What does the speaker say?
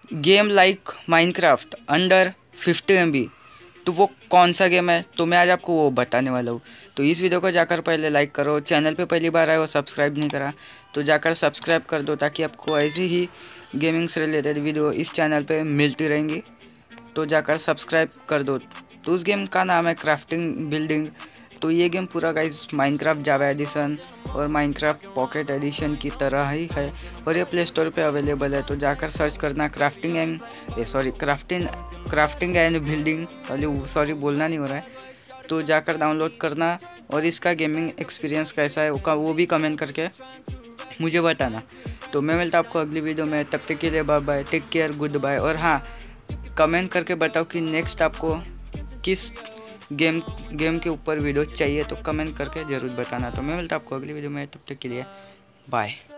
Game like Minecraft under 50 MB, तो वो कौन सा गेम है, तो मैं आज आपको वो बताने वाला हूँ। तो इस वीडियो को जाकर पहले लाइक करो, चैनल पे पहली बार आए हो सब्सक्राइब नहीं करा तो जाकर सब्सक्राइब कर दो, ताकि आपको ऐसी ही गेमिंग से रिलेटेड वीडियो इस चैनल पे मिलती रहेंगी। तो जाकर सब्सक्राइब कर दो। तो उस गेम का नाम है क्राफ्टिंग बिल्डिंग। तो ये गेम पूरा गाइस माइनक्राफ्ट जावा एडिशन और माइनक्राफ्ट पॉकेट एडिशन की तरह ही है, और ये प्ले स्टोर पे अवेलेबल है। तो जाकर सर्च करना क्राफ्टिंग एंड बिल्डिंग, सॉरी बोलना नहीं हो रहा है। तो जाकर डाउनलोड करना, और इसका गेमिंग एक्सपीरियंस कैसा है वो भी कमेंट करके मुझे बताना। तो मैं मिलता आपको अगली वीडियो में, तब तक के लिए bye bye, take care, goodbye. और हाँ, कमेंट करके बताओ कि नेक्स्ट आपको किस गेम के ऊपर वीडियो चाहिए, तो कमेंट करके ज़रूर बताना। तो मैं मिलता आपको अगली वीडियो में, तब तक के लिए बाय।